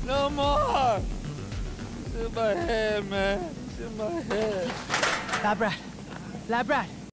No more! It's in my head, man. It's in my head. Lab rat. Lab rat.